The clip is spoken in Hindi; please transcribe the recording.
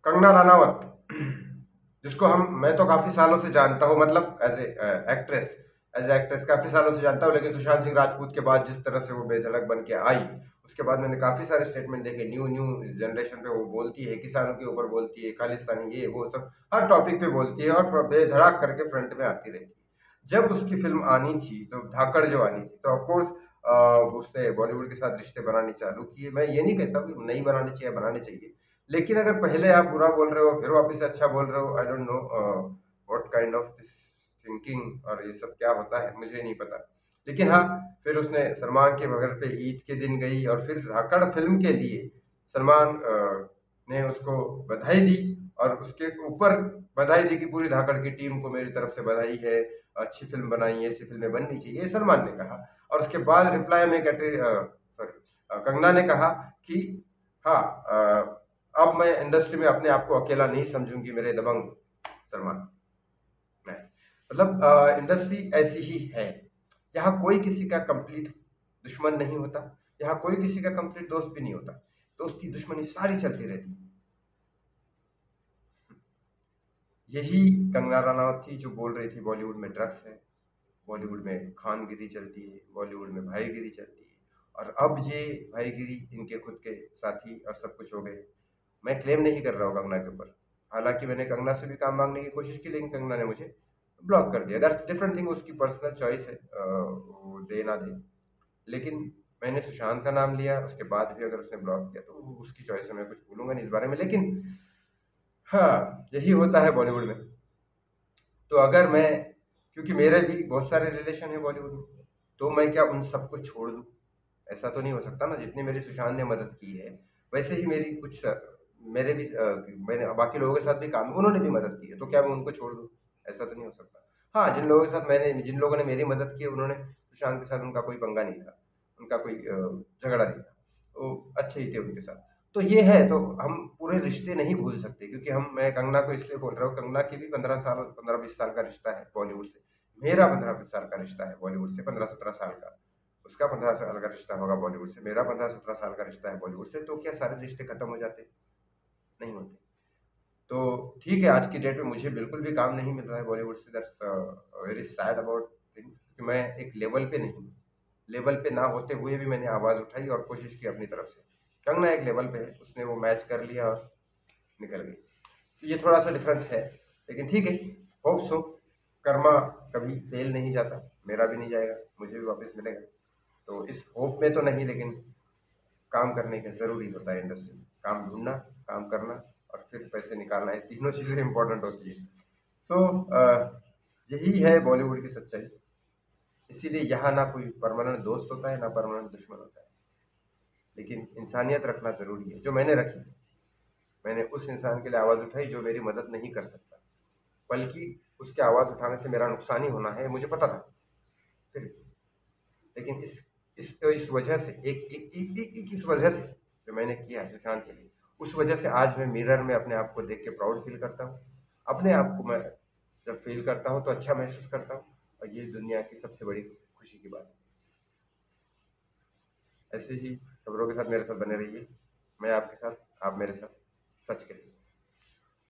कंगना रनावत, जिसको मैं तो काफी सालों से जानता हूँ, मतलब एक्ट्रेस एज एक्ट्रेस काफी सालों से जानता हूँ, लेकिन सुशांत सिंह राजपूत के बाद जिस तरह से वो बेधड़क बन के आई, उसके बाद मैंने काफी सारे स्टेटमेंट देखे। न्यू न्यू जनरेशन पे वो बोलती है, किसानों के ऊपर बोलती है, खालिस्तानी ये वो सब हर टॉपिक पे बोलती है और बेधड़क करके फ्रंट में आती रहती है। जब उसकी फिल्म आनी थी, तो धाकड़ जो आनी थी, तो ऑफकोर्स उसने बॉलीवुड के साथ रिश्ते बनाने चालू किए। मैं ये नहीं कहता कि नहीं बनाने चाहिए, बनाने चाहिए, लेकिन अगर पहले आप बुरा बोल रहे हो फिर वापस से अच्छा बोल रहे हो, I don't know what kind of this thinking, और ये सब क्या होता है मुझे नहीं पता। लेकिन हाँ, फिर उसने सलमान के घर पे ईद के दिन गई और फिर धाकड़ फिल्म के लिए सलमान ने उसको बधाई दी, और उसके ऊपर बधाई दी कि पूरी धाकड़ की टीम को मेरी तरफ से बधाई है, अच्छी फिल्म बनाई है, ऐसी फिल्में बननी चाहिए, ये सलमान ने कहा। और उसके बाद रिप्लाई में सॉरी कंगना ने कहा कि हाँ, अब मैं इंडस्ट्री में अपने आप को अकेला नहीं समझूंगी, मेरे दबंग सलमान। मैं मतलब इंडस्ट्री ऐसी ही है, यहाँ कोई किसी का कंप्लीट दुश्मन नहीं होता, यहाँ कोई किसी का कंप्लीट दोस्त भी नहीं होता, दोस्ती दुश्मनी सारी चलती रहती है। यही कंगना रनावत थी जो बोल रही थी बॉलीवुड में ड्रग्स है, बॉलीवुड में खानगिरी चलती है, बॉलीवुड में भाईगिरी चलती है, और अब ये भाईगिरी इनके खुद के साथी और सब कुछ हो गए। मैं क्लेम नहीं कर रहा हूँ कंगना के ऊपर, हालांकि मैंने कंगना से भी काम मांगने की कोशिश की, लेकिन कंगना ने मुझे ब्लॉक कर दिया। दैट्स डिफरेंट थिंग, उसकी पर्सनल चॉइस है, वो दे ना दे। लेकिन मैंने सुशांत का नाम लिया, उसके बाद भी अगर उसने ब्लॉक किया तो वो उसकी चॉइस है, मैं कुछ बोलूंगा नहीं इस बारे में। लेकिन हाँ, यही होता है बॉलीवुड में। तो अगर मैं, क्योंकि मेरे भी बहुत सारे रिलेशन है बॉलीवुड में, तो मैं क्या उन सबको छोड़ दूँ? ऐसा तो नहीं हो सकता ना। जितनी मेरी सुशांत ने मदद की है, वैसे ही मेरी कुछ मेरे भी मैंने बाकी लोगों के साथ भी काम, उन्होंने भी मदद की है, तो क्या मैं उनको छोड़ दूँ? ऐसा तो नहीं हो सकता। हाँ, जिन लोगों ने मेरी मदद की है, उन्होंने सुशांत के साथ उनका कोई पंगा नहीं था, उनका कोई झगड़ा नहीं था, वो अच्छे ही थे उनके साथ। तो ये है, तो हम पूरे रिश्ते नहीं भूल सकते, क्योंकि मैं कंगना को इसलिए बोल रहा हूँ, कंगना की भी 15 साल, 15-20 साल का रिश्ता है बॉलीवुड से। मेरा 15-20 साल का रिश्ता है बॉलीवुड से, 15-17 साल का। उसका 15 साल का रिश्ता होगा बॉलीवुड से, मेरा 15-17 साल का रिश्ता है बॉलीवुड से। तो क्या सारे रिश्ते खत्म हो जाते? नहीं होते। तो ठीक है, आज की डेट में मुझे बिल्कुल भी काम नहीं मिल रहा है बॉलीवुड से। That's very sad about thing, कि मैं एक लेवल पे नहीं हूँ। लेवल पे ना होते हुए भी मैंने आवाज़ उठाई और कोशिश की अपनी तरफ से। कंगना एक लेवल पे है, उसने वो मैच कर लिया और निकल गई। तो ये थोड़ा सा डिफरेंस है, लेकिन ठीक है। होप सो, कर्मा कभी फेल नहीं जाता, मेरा भी नहीं जाएगा, मुझे भी वापस मिलेगा। तो इस होप में तो नहीं, लेकिन काम करने का ज़रूरी होता है इंडस्ट्री में। काम ढूंढना, काम करना और फिर पैसे निकालना, ये तीनों चीज़ें इंपॉर्टेंट होती है। सो यही है बॉलीवुड की सच्चाई। इसीलिए यहाँ ना कोई परमानेंट दोस्त होता है, ना परमानेंट दुश्मन होता है, लेकिन इंसानियत रखना ज़रूरी है, जो मैंने रखी। मैंने उस इंसान के लिए आवाज़ उठाई जो मेरी मदद नहीं कर सकता, बल्कि उसके आवाज़ उठाने से मेरा नुकसान ही होना है, मुझे पता था। फिर लेकिन इस वजह से, इस वजह से जो मैंने किया है सुशांत के लिए, उस वजह से आज मैं मिरर में अपने आप को देख के प्राउड फील करता हूँ। अपने आप को मैं जब फील करता हूँ तो अच्छा महसूस करता हूँ, और ये दुनिया की सबसे बड़ी खुशी की बात है। ऐसे ही खबरों के साथ मेरे साथ बने रहिए, मैं आपके साथ, आप मेरे साथ। सच के लिए।